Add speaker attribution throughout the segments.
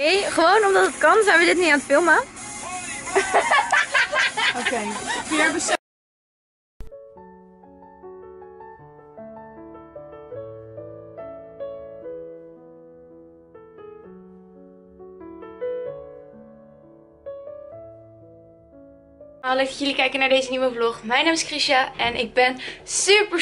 Speaker 1: Nee, gewoon omdat het kan zijn we dit niet aan het filmen.
Speaker 2: Oké. Weer besef.
Speaker 1: Hallo, leuk dat jullie kijken naar deze nieuwe vlog. Mijn naam is Krisha en ik ben super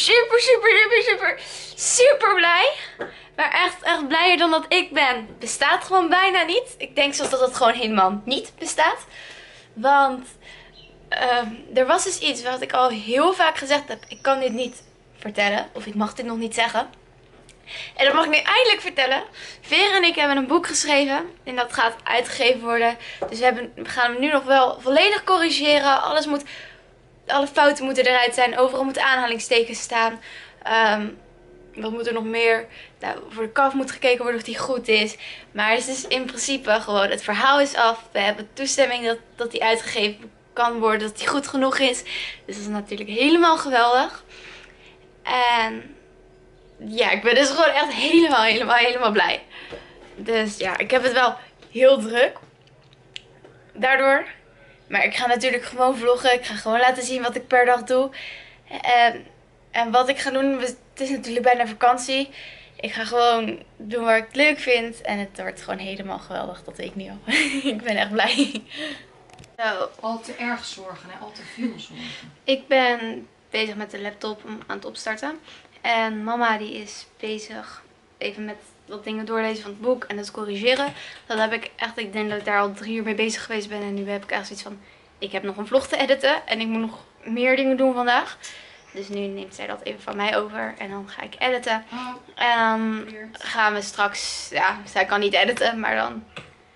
Speaker 1: blij. Maar echt blijer dan dat ik ben. Bestaat gewoon bijna niet. Ik denk zelfs dat het gewoon helemaal niet bestaat. Want er was dus iets wat ik al heel vaak gezegd heb. Ik kan dit niet vertellen. Of ik mag dit nog niet zeggen. En dat mag ik nu eindelijk vertellen. Vera en ik hebben een boek geschreven. En dat gaat uitgegeven worden. Dus we gaan hem nu nog wel volledig corrigeren. Alle fouten moeten eruit zijn. Overal moeten aanhalingstekens staan. Wat moet er nog meer? Nou, voor de kaf moet gekeken worden of die goed is. Maar het is in principe gewoon, het verhaal is af. We hebben toestemming dat die uitgegeven kan worden. Dat die goed genoeg is. Dus dat is natuurlijk helemaal geweldig. En ja, ik ben dus gewoon echt helemaal blij. Dus ja, ik heb het wel heel druk. Daardoor. Maar ik ga natuurlijk gewoon vloggen. Ik ga gewoon laten zien wat ik per dag doe. En wat ik ga doen, het is natuurlijk bijna vakantie. Ik ga gewoon doen waar ik het leuk vind. En het wordt gewoon helemaal geweldig. Dat weet ik nu al. Ik ben echt blij. Zo.
Speaker 2: Al te erg zorgen, hè? Al te veel zorgen.
Speaker 1: Ik ben bezig met de laptop aan het opstarten. En mama die is bezig even met wat dingen doorlezen van het boek en het corrigeren. Dat heb ik echt, ik denk dat ik daar al 3 uur mee bezig geweest ben. En nu heb ik echt zoiets van, ik heb nog een vlog te editen. En ik moet nog meer dingen doen vandaag. Dus nu neemt zij dat even van mij over. En dan ga ik editen. En dan gaan we straks, ja, zij kan niet editen, maar dan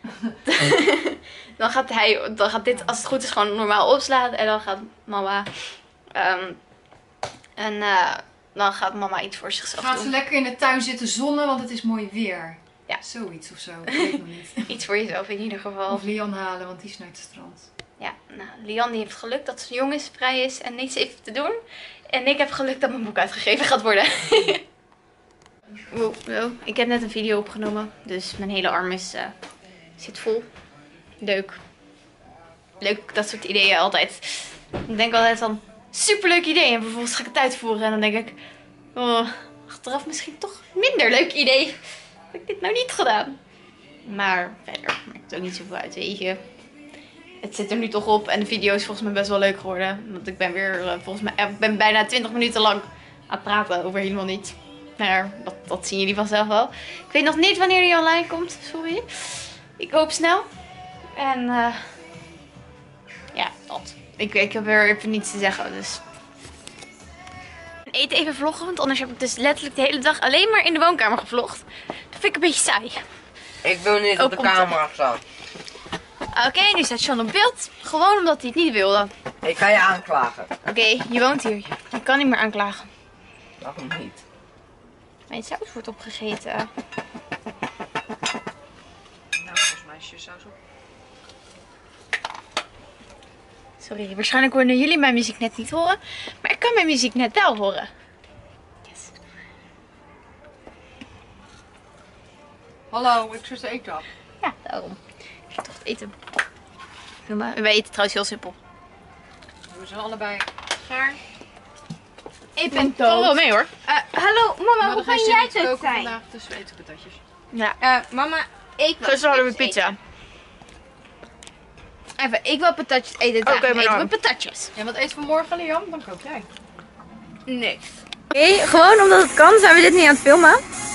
Speaker 1: dan gaat dit, als het goed is, gewoon normaal opslaan. En dan gaat mama dan gaat mama iets voor zichzelf doen.
Speaker 2: Gaat ze lekker in de tuin zitten zonnen, want het is mooi weer.
Speaker 1: Ja.
Speaker 2: Zoiets of zo, ik weet nog niet.
Speaker 1: Iets voor jezelf in ieder geval.
Speaker 2: Of Lian halen, want die is naar het strand.
Speaker 1: Ja, nou, Lian die heeft geluk dat ze jong is, vrij is en niets heeft te doen. En ik heb geluk dat mijn boek uitgegeven gaat worden. Wow. Ik heb net een video opgenomen, dus mijn hele arm zit vol. Leuk. Leuk, dat soort ideeën altijd. Ik denk altijd van, superleuk idee. En vervolgens ga ik het uitvoeren en dan denk ik, oh, achteraf misschien toch minder leuk idee. Heb ik dit nou niet gedaan? Maar verder maakt het ook niet zoveel uit, weet je. Het zit er nu toch op en de video is volgens mij best wel leuk geworden. Want ik ben weer, volgens mij, ik ben bijna 20 minuten lang aan het praten over helemaal niets. Maar dat zien jullie vanzelf wel. Ik weet nog niet wanneer die online komt, sorry. Ik hoop snel. En ja, dat. Ik heb weer even niets te zeggen, dus. Eten even vloggen, want anders heb ik dus letterlijk de hele dag alleen maar in de woonkamer gevlogd. Dat vind ik een beetje saai.
Speaker 3: Ik wil niet op de camera staan.
Speaker 1: Oké, nu staat Sean op beeld. Gewoon omdat hij het niet wilde.
Speaker 3: Ik ga je aanklagen.
Speaker 1: Oké, je woont hier. Je kan niet meer aanklagen.
Speaker 3: Waarom niet?
Speaker 1: Mijn saus wordt opgegeten.
Speaker 3: Nou, volgens mij is je saus op.
Speaker 1: Sorry, waarschijnlijk kunnen jullie mijn muziek net niet horen. Maar ik kan mijn muziek net wel horen. Yes.
Speaker 2: Hallo, ik zet de eten op.
Speaker 1: Ja, daarom. Ik ga toch het eten. Wij eten trouwens heel simpel.
Speaker 2: We zijn allebei gaar.
Speaker 1: Ik ben dood. Wel mee hoor.
Speaker 4: Hallo mama, hoe ga jij het
Speaker 2: koken
Speaker 4: zijn?
Speaker 2: vandaag tussen eten patatjes.
Speaker 1: Ja.
Speaker 4: Mama, ik wil
Speaker 1: Gisteren hadden we pizza.
Speaker 4: even, ik wil patatjes eten.
Speaker 1: Oké, maar
Speaker 4: eten
Speaker 1: dan.
Speaker 4: we patatjes.
Speaker 2: Ja, wat eten we morgen, Liam? Dan kook jij.
Speaker 4: Nee.
Speaker 1: Oké, gewoon omdat het kan zijn we dit niet aan het filmen.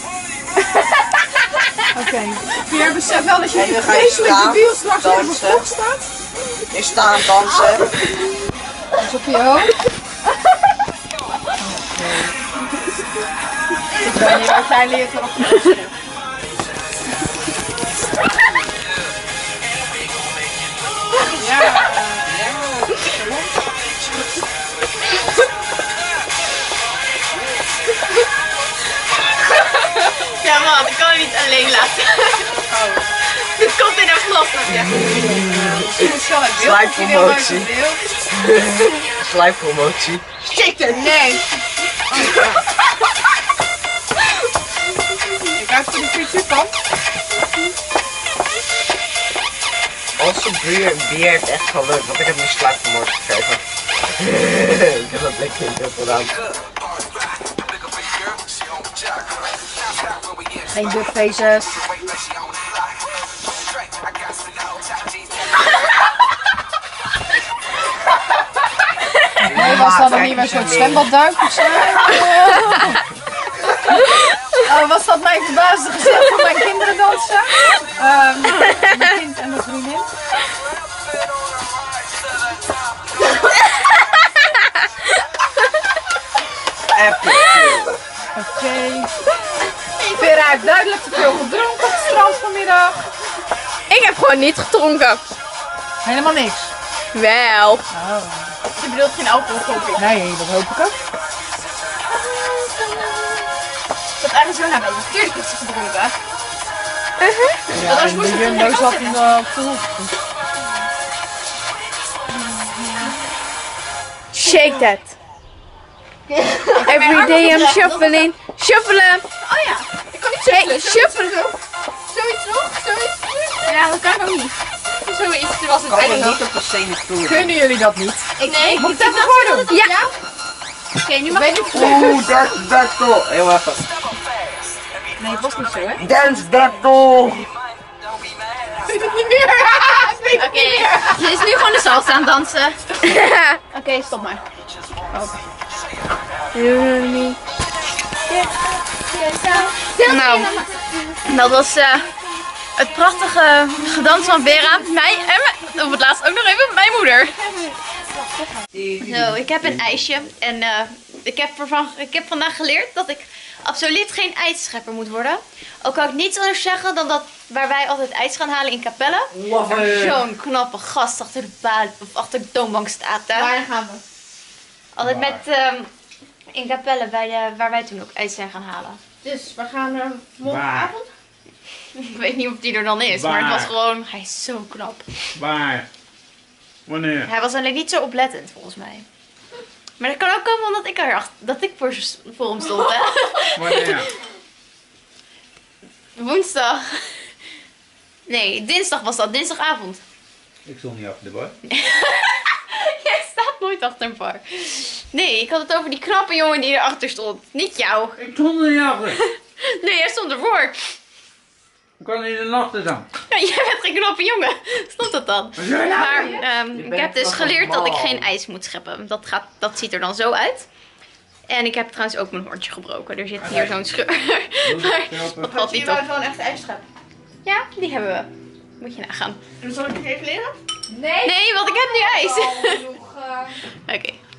Speaker 2: Oké. Pierre, besef wel dat je
Speaker 3: En nu
Speaker 2: die
Speaker 3: ga je
Speaker 2: vreselijke
Speaker 3: staan,
Speaker 2: debiel straks in de
Speaker 3: dansen.
Speaker 2: vlog staat.
Speaker 3: Je staan dansen.
Speaker 2: Dus op je hoofd. Ik weet niet wat jij leert erop te dansen. Ja.
Speaker 1: Ja man, ik kan het niet alleen laten.
Speaker 2: Oh.
Speaker 1: Dit komt in een vlog, snap je?
Speaker 3: Slijppromotie. Slijppromotie.
Speaker 4: Zeker, nee.
Speaker 2: Ik ga even de frituur van.
Speaker 3: Die heeft echt geluk, want ik heb mijn slag vanmorgen gegeven. Ik heb dat blikje in het gedaan.
Speaker 2: Geen duckfaces. Nee, was dat dan niet een soort zwembadduik of zo? Oh, was dat mijn verbaasde gezicht van mijn kinderen dansen? Mijn kind en mijn vriendin. Oké. Vera heeft duidelijk te veel gedronken op het strand vanmiddag.
Speaker 4: Ik heb gewoon niet gedronken.
Speaker 2: Helemaal niks.
Speaker 4: Wel.
Speaker 2: Oh.
Speaker 4: Je bedoelt geen alcohol, hoop ik.
Speaker 2: Nee, dat hoop ik ook.
Speaker 4: Dat is eigenlijk zo naar mij. Natuurlijk is ze gedronken.
Speaker 2: Ja, en de Jumbo zat in de pool.
Speaker 4: Shake that. Every day I'm shuffling. Shuffelen.
Speaker 1: Oh ja, ik kan niet
Speaker 4: Hey, shuffelen.
Speaker 1: zoiets nog? Zoiets? Ja, dat kan ik ook niet. Zoiets was het
Speaker 3: Kan er
Speaker 1: eigenlijk.
Speaker 3: niet op de stenen stoel.
Speaker 2: Kunnen jullie dat niet?
Speaker 1: Nee,
Speaker 2: Moet ik dat gewoon doen?
Speaker 4: Ja.
Speaker 1: Oké, nu mag ik.
Speaker 3: Oeh, dat toch. Heel even.
Speaker 2: Nee, het was niet zo, hè?
Speaker 3: Dance dat toch.
Speaker 1: Oké, ze is nu gewoon de salsa aan het dansen. Oké, stop maar. Nou, dat was het prachtige gedans van Vera, mij en op het laatst ook nog even mijn moeder. Zo, ik heb een ijsje en ik heb vandaag geleerd dat ik absoluut geen ijsschepper moet worden. Ook kan ik niets anders zeggen dan dat waar wij altijd ijs gaan halen in Capelle, er zo'n knappe gast achter de balie of achter de toonbank staat. Hè?
Speaker 4: Waar gaan we?
Speaker 1: Altijd met in Capelle waar wij toen ook ijs zijn gaan halen.
Speaker 4: Dus we gaan morgenavond.
Speaker 1: Ik weet niet of die er dan is, maar het was gewoon, hij is zo knap.
Speaker 5: Waar? Wanneer?
Speaker 1: Hij was alleen niet zo oplettend volgens mij. Maar dat kan ook komen omdat ik voor hem stond, hè?
Speaker 5: Wanneer?
Speaker 1: Woensdag. Nee, dinsdag was dat, dinsdagavond.
Speaker 5: Ik stond niet achter de bar.
Speaker 1: Jij staat nooit achter een bar. Nee, ik had het over die knappe jongen die erachter stond. Niet jou.
Speaker 5: Ik stond er niet achter.
Speaker 1: Nee, jij stond ervoor.
Speaker 5: Ik kan in de nacht dan.
Speaker 1: Ja, jij bent geen knappe jongen. Stond dat dan? Maar ik heb dus geleerd dat ik geen ijs moet scheppen. Dat ziet er dan zo uit. En ik heb trouwens ook mijn hoortje gebroken. Er zit hier zo'n scheur. Maar dat valt niet op.
Speaker 4: gewoon echt ijs scheppen.
Speaker 1: Ja, die hebben we. Moet je nagaan.
Speaker 4: En zal ik het even leren?
Speaker 1: Nee, want ik heb nu ijs. Oké.